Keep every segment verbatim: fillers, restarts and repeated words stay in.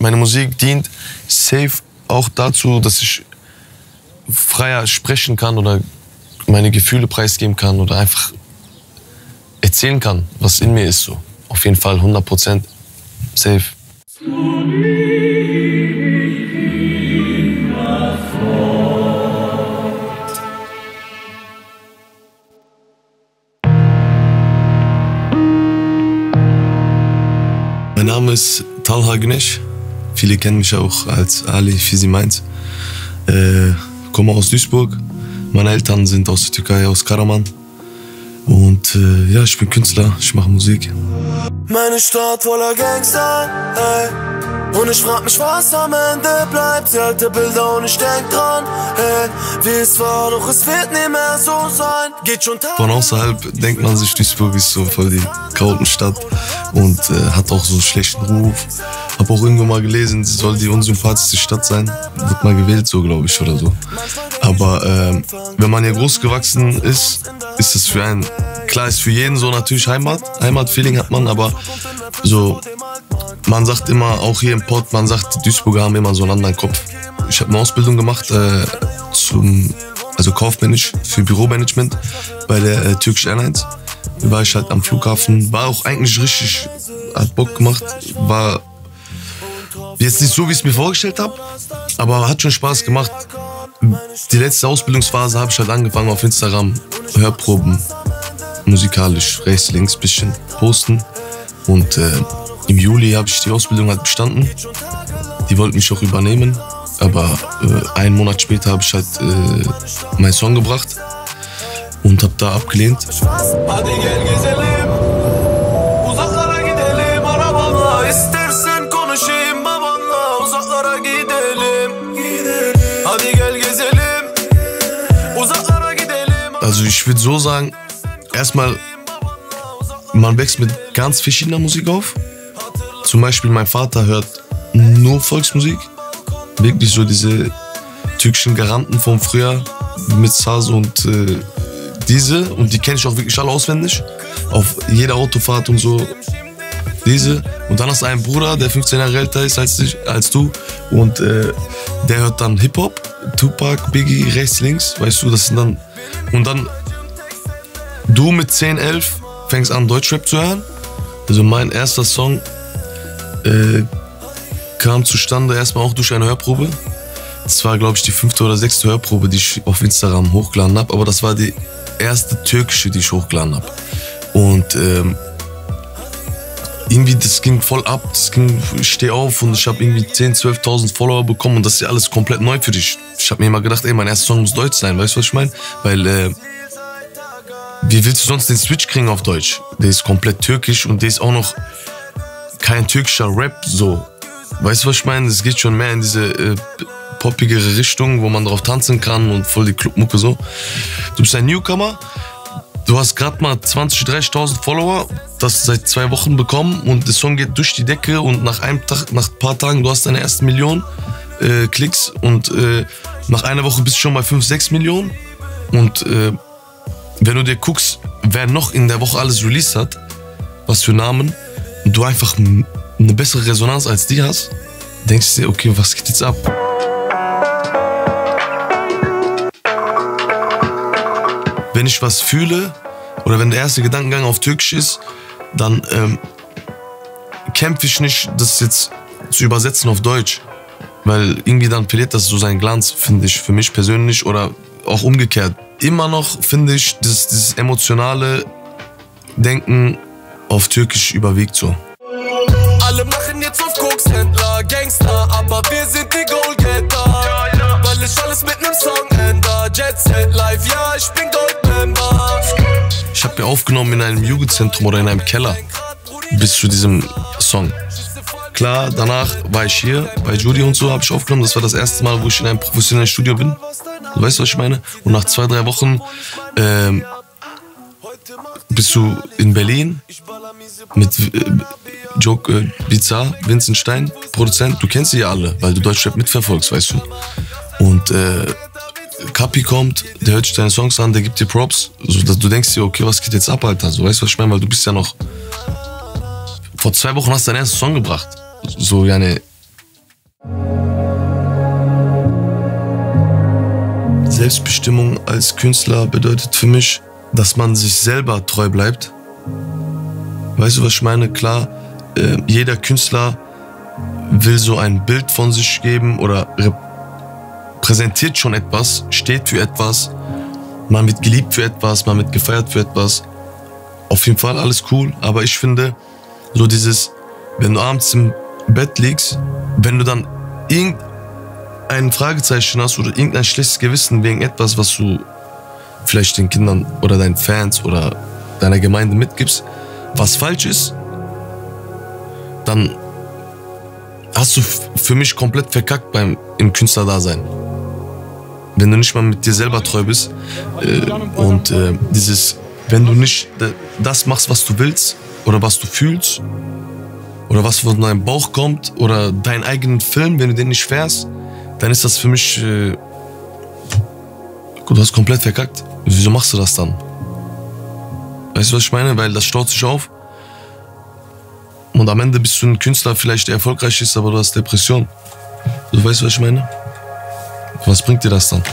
Meine Musik dient safe auch dazu, dass ich freier sprechen kann oder meine Gefühle preisgeben kann oder einfach erzählen kann, was in mir ist. So. Auf jeden Fall hundert Prozent safe. Mein Name ist Talha Güneş. Viele kennen mich auch als Ali Fizi Mainz. Äh, komme aus Duisburg. Meine Eltern sind aus der Türkei, aus Karaman. Und äh, ja, ich bin Künstler, ich mache Musik. Meine Stadt voller Gangster, ey. Und ich frag mich, was am Ende bleibt. Sie alte Bilder und ich denk dran, hey, wie es war, doch es wird nie mehr so sein. Geht schon Tag. Von außerhalb denkt man sich, Duisburg ist so voll die Chaotenstadt und äh, hat auch so einen schlechten Ruf. Hab auch irgendwo mal gelesen, sie soll die unsympathischste Stadt sein. Wird mal gewählt, so glaube ich, oder so. Aber äh, wenn man hier groß gewachsen ist, ist es für einen, klar ist für jeden so natürlich Heimat. Heimatfeeling hat man, aber so, man sagt immer, auch hier im Pott, man sagt, die Duisburger haben immer so einen anderen Kopf. Ich habe eine Ausbildung gemacht, äh, zum, also kaufmännisch für Büromanagement bei der äh, Turkish Airlines. Da war ich halt am Flughafen, war auch eigentlich richtig, hat Bock gemacht, war jetzt nicht so, wie ich es mir vorgestellt habe, aber hat schon Spaß gemacht. Die letzte Ausbildungsphase habe ich halt angefangen auf Instagram, Hörproben, musikalisch, rechts, links, bisschen posten. Und äh, im Juli habe ich die Ausbildung halt bestanden. Die wollten mich auch übernehmen, aber äh, einen Monat später habe ich halt äh, meinen Song gebracht und habe da abgelehnt. Also ich würde so sagen, erstmal, man wächst mit ganz verschiedener Musik auf. Zum Beispiel mein Vater hört nur Volksmusik. Wirklich so diese türkischen Garanten von früher mit Saz und äh, diese. Und die kenne ich auch wirklich alle auswendig. Auf jeder Autofahrt und so. Diese. Und dann hast du einen Bruder, der fünfzehn Jahre älter ist als, ich, als du. Und äh, der hört dann Hip-Hop. Tupac, Biggie, rechts, links. Weißt du, das sind dann... Und dann du mit zehn, elf fängst an, Deutschrap zu hören. Also mein erster Song äh, kam zustande erstmal auch durch eine Hörprobe. Das war, glaube ich, die fünfte oder sechste Hörprobe, die ich auf Instagram hochgeladen habe. Aber das war die erste türkische, die ich hochgeladen habe. Und ähm, irgendwie, das ging voll ab. Das ging, ich stehe auf und ich habe irgendwie zehntausend, zwölftausend Follower bekommen. Und das ist ja alles komplett neu für dich. Ich habe mir immer gedacht, ey, mein erster Song muss deutsch sein. Weißt du, was ich meine? Weil, äh, wie willst du sonst den Switch kriegen auf Deutsch? Der ist komplett türkisch und der ist auch noch kein türkischer Rap so. Weißt du, was ich meine? Es geht schon mehr in diese äh, poppigere Richtung, wo man drauf tanzen kann und voll die Clubmucke so. Du bist ein Newcomer, du hast gerade mal zwanzigtausend, dreißigtausend Follower, das seit zwei Wochen bekommen und der Song geht durch die Decke und nach einem Tag, nach ein paar Tagen, du hast deine ersten Million äh, Klicks und äh, nach einer Woche bist du schon bei fünf, sechs Millionen und äh, wenn du dir guckst, wer noch in der Woche alles released hat, was für Namen, und du einfach eine bessere Resonanz als die hast, denkst du dir, okay, was geht jetzt ab? Wenn ich was fühle, oder wenn der erste Gedankengang auf Türkisch ist, dann ähm, kämpfe ich nicht, das jetzt zu übersetzen auf Deutsch. Weil irgendwie dann verliert das so seinen Glanz, finde ich, für mich persönlich, oder auch umgekehrt. Immer noch, finde ich, dieses, dieses emotionale Denken auf Türkisch überwiegt so. Alle machen jetzt auf Kokshändler, Gangster, aber wir sind die Goalgetter. Weil ich alles mit nem Song änder. Jet Set Life, ja, ich bin Goldmember. Ich habe ja aufgenommen in einem Jugendzentrum oder in einem Keller bis zu diesem Song. Klar, danach war ich hier bei Judy und so, habe ich aufgenommen. Das war das erste Mal, wo ich in einem professionellen Studio bin. Du weißt, was ich meine? Und nach zwei, drei Wochen ähm, bist du in Berlin mit äh, Joke äh, Bizarre, Vincent Stein, Produzent. Du kennst sie ja alle, weil du Deutschrap mitverfolgst, weißt du. Und äh, Kapi kommt, der hört sich deine Songs an, der gibt dir Props. So, dass du denkst dir, okay, was geht jetzt ab, Alter? So, weißt du, was ich meine? Weil du bist ja noch... Vor zwei Wochen hast du deinen ersten Song gebracht. So, ja, ne, Selbstbestimmung als Künstler bedeutet für mich, dass man sich selber treu bleibt. Weißt du, was ich meine? Klar, äh, jeder Künstler will so ein Bild von sich geben oder repräsentiert schon etwas, steht für etwas. Man wird geliebt für etwas, man wird gefeiert für etwas. Auf jeden Fall alles cool, aber ich finde, so dieses, wenn du abends im Bett liegst, wenn du dann irgendein Fragezeichen hast oder irgendein schlechtes Gewissen wegen etwas, was du vielleicht den Kindern oder deinen Fans oder deiner Gemeinde mitgibst, was falsch ist, dann hast du für mich komplett verkackt beim, im Künstlerdasein. Wenn du nicht mal mit dir selber treu bist äh, und äh, dieses, wenn du nicht das machst, was du willst oder was du fühlst oder was von deinem Bauch kommt oder deinen eigenen Film, wenn du den nicht fährst, dann ist das für mich, äh, du hast komplett verkackt. Wieso machst du das dann? Weißt du, was ich meine? Weil das staut sich auf. Und am Ende bist du ein Künstler, vielleicht der erfolgreich ist, aber du hast Depression. Du weißt, was ich meine? Was bringt dir das dann?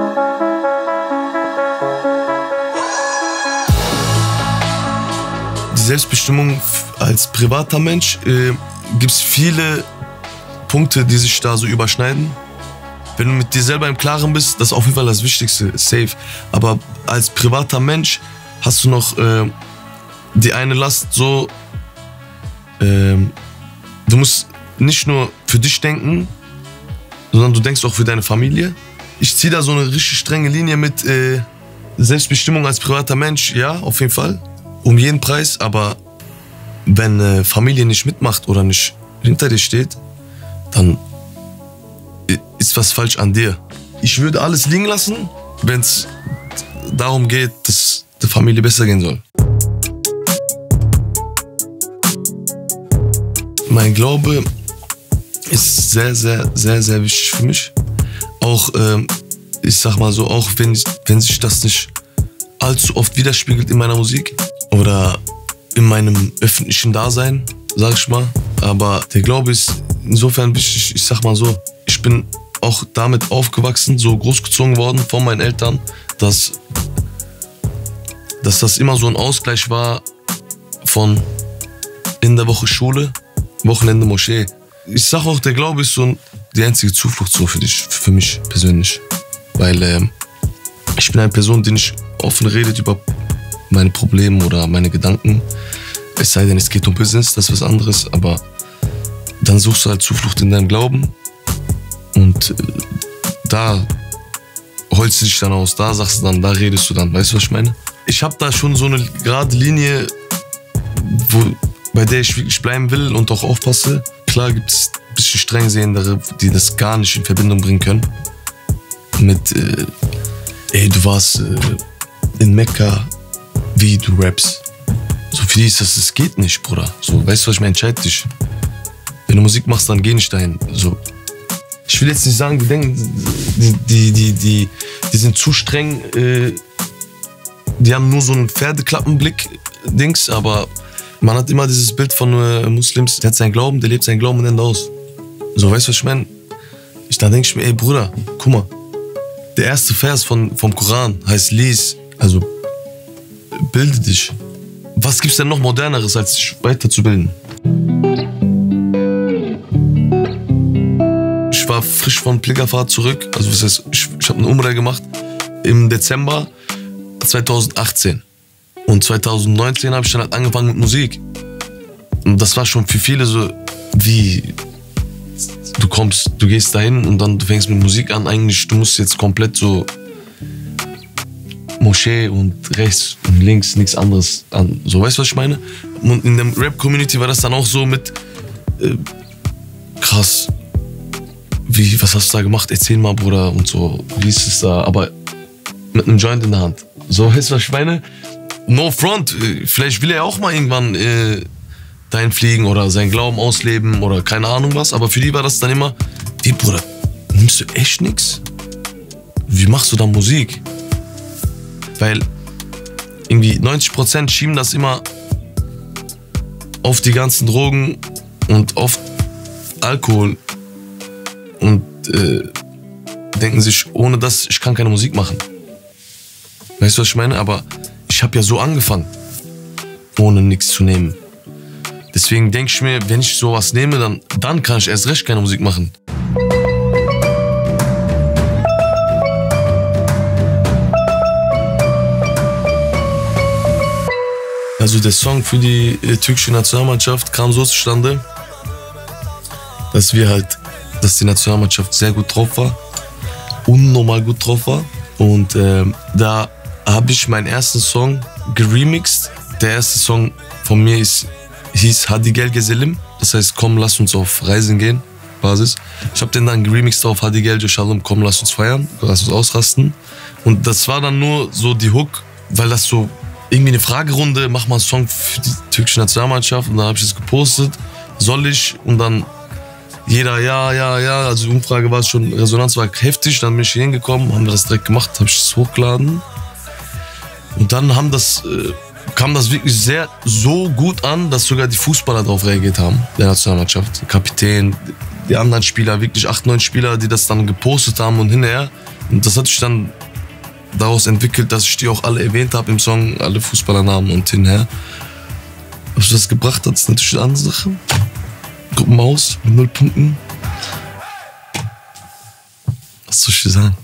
Die Selbstbestimmung als privater Mensch äh, gibt es viele Punkte, die sich da so überschneiden. Wenn du mit dir selber im Klaren bist, das ist auf jeden Fall das Wichtigste, safe. Aber als privater Mensch hast du noch äh, die eine Last so, äh, du musst nicht nur für dich denken, sondern du denkst auch für deine Familie. Ich ziehe da so eine richtig strenge Linie mit äh, Selbstbestimmung als privater Mensch, ja, auf jeden Fall, um jeden Preis. Aber wenn äh, Familie nicht mitmacht oder nicht hinter dir steht, dann ist was falsch an dir. Ich würde alles liegen lassen, wenn es darum geht, dass der Familie besser gehen soll. Mein Glaube ist sehr, sehr, sehr, sehr wichtig für mich. Auch, ähm, ich sag mal so, auch wenn, wenn sich das nicht allzu oft widerspiegelt in meiner Musik oder in meinem öffentlichen Dasein, sag ich mal. Aber der Glaube ist insofern wichtig, ich sag mal so, ich bin auch damit aufgewachsen, so großgezogen worden von meinen Eltern, dass, dass das immer so ein Ausgleich war von in der Woche Schule, Wochenende Moschee. Ich sag auch, der Glaube ist so die einzige Zuflucht so für dich, für mich persönlich. Weil ähm, ich bin eine Person, die nicht offen redet über meine Probleme oder meine Gedanken. Es sei denn, es geht um Business, das ist was anderes. Aber dann suchst du halt Zuflucht in deinem Glauben. Und äh, da holst du dich dann aus, da sagst du dann, da redest du dann. Weißt du, was ich meine? Ich habe da schon so eine gerade Linie, wo, bei der ich wirklich bleiben will und auch aufpasse. Klar gibt es ein bisschen Strengsehendere, die das gar nicht in Verbindung bringen können. Mit, äh, ey, du warst äh, in Mekka, wie du rappst. So für die ist das, das geht nicht, Bruder. So, weißt du, was ich meine? Entscheid dich. Wenn du Musik machst, dann geh nicht dahin. So. Ich will jetzt nicht sagen, die denken, die, die, die, die, die sind zu streng, äh, die haben nur so einen Pferdeklappenblick-Dings, aber man hat immer dieses Bild von äh, Muslims, der hat seinen Glauben, der lebt seinen Glauben und Ende aus. So, weißt du, was ich meine? Ich, da denke ich mir, ey Bruder, guck mal, der erste Vers von, vom Koran heißt lies, also bilde dich. Was gibt's denn noch Moderneres, als dich weiterzubilden? Ich war frisch von Pilgerfahrt zurück, also was heißt, ich, ich habe eine Umrah gemacht im Dezember zweitausendachtzehn. Und zweitausendneunzehn habe ich dann halt angefangen mit Musik. Und das war schon für viele so, wie, du kommst, du gehst dahin und dann du fängst mit Musik an. Eigentlich, du musst jetzt komplett so Moschee und rechts und links, nichts anderes an. So, weißt du, was ich meine? Und in der Rap-Community war das dann auch so mit, äh, krass, wie, was hast du da gemacht? Erzähl mal, Bruder, und so, wie ist es da? Aber mit einem Joint in der Hand. So, weißt du, was ich meine? No front, vielleicht will er auch mal irgendwann äh, dahin fliegen oder seinen Glauben ausleben oder keine Ahnung was, aber für die war das dann immer, wie Bruder, nimmst du echt nix? Wie machst du da Musik? Weil irgendwie neunzig Prozent schieben das immer auf die ganzen Drogen und auf Alkohol und äh, denken sich, ohne das, ich kann keine Musik machen. Weißt du, was ich meine? Aber ich habe ja so angefangen, ohne nichts zu nehmen. Deswegen denke ich mir, wenn ich sowas nehme, dann, dann kann ich erst recht keine Musik machen. Also der Song für die äh, türkische Nationalmannschaft kam so zustande, dass wir halt, dass die Nationalmannschaft sehr gut drauf war, unnormal gut drauf war. Und äh, da habe ich meinen ersten Song geremixed. Der erste Song von mir ist, hieß Hadi Gel Gezelim. Das heißt, komm, lass uns auf Reisen gehen, Basis. Ich habe den dann geremixed auf Hadi Gel Gezelim, komm, lass uns feiern, lass uns ausrasten. Und das war dann nur so die Hook, weil das so irgendwie eine Fragerunde, mach mal einen Song für die türkische Nationalmannschaft. Und dann habe ich das gepostet, soll ich? Und dann jeder, ja, ja, ja. Also die Umfrage war schon, Resonanz war heftig. Dann bin ich hier hingekommen, haben wir das direkt gemacht, habe ich das hochgeladen. Und dann haben das, äh, kam das wirklich sehr so gut an, dass sogar die Fußballer darauf reagiert haben, der Nationalmannschaft. Der Kapitän, die anderen Spieler, wirklich acht, neun Spieler, die das dann gepostet haben und hinterher. Und das hat sich dann daraus entwickelt, dass ich die auch alle erwähnt habe im Song, alle Fußballernamen und hinher. Was das gebracht hat, ist natürlich eine andere Sache. Gruppenmaus mit null Punkten. Was soll ich dir sagen?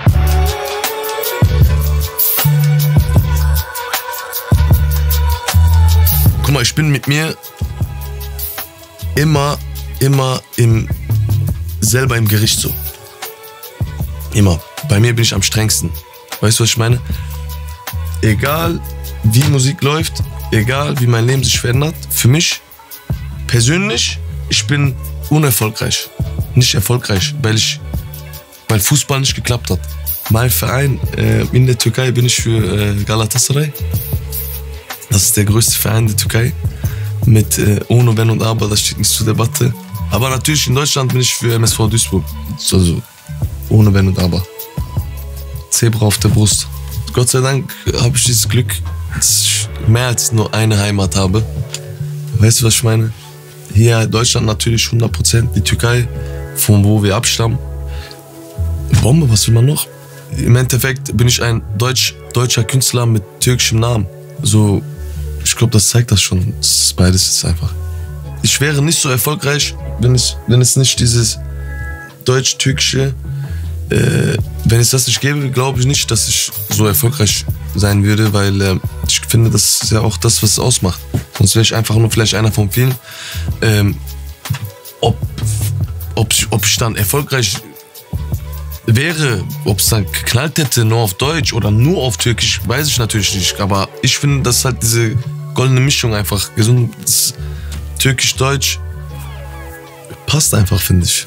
Guck mal, ich bin mit mir immer, immer im, selber im Gericht so. Immer. Bei mir bin ich am strengsten. Weißt du, was ich meine? Egal, wie Musik läuft, egal, wie mein Leben sich verändert, für mich persönlich, ich bin unerfolgreich. Nicht erfolgreich, weil ich, weil Fußball nicht geklappt hat. Mein Verein äh, in der Türkei bin ich für äh, Galatasaray. Das ist der größte Verein der Türkei. Mit äh, ohne Wenn und Aber, das steht nicht zur Debatte. Aber natürlich in Deutschland bin ich für M S V Duisburg. Also ohne Wenn und Aber. Zebra auf der Brust. Gott sei Dank habe ich dieses Glück, dass ich mehr als nur eine Heimat habe. Weißt du, was ich meine? Hier in Deutschland natürlich hundert Prozent, die Türkei, von wo wir abstammen. Bombe, was will man noch? Im Endeffekt bin ich ein Deutsch, deutscher Künstler mit türkischem Namen. So, ich glaube, das zeigt das schon. Das ist beides jetzt einfach. Ich wäre nicht so erfolgreich, wenn es, wenn es nicht dieses deutsch-türkische, äh, wenn es das nicht gäbe, glaube ich nicht, dass ich so erfolgreich sein würde, weil äh, ich finde, das ist ja auch das, was es ausmacht. Sonst wäre ich einfach nur vielleicht einer von vielen. Ähm, ob, ob, ob ich dann erfolgreich wäre, ob es dann geknallt hätte, nur auf Deutsch oder nur auf Türkisch, weiß ich natürlich nicht. Aber ich finde, dass halt diese goldene Mischung einfach gesund, Türkisch-Deutsch passt einfach, finde ich.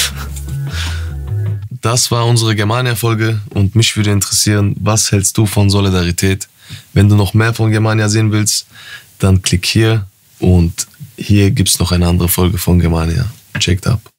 Das war unsere Germania-Folge und mich würde interessieren, was hältst du von Solidarität? Wenn du noch mehr von Germania sehen willst, dann klick hier und hier gibt es noch eine andere Folge von Germania. Checkt ab.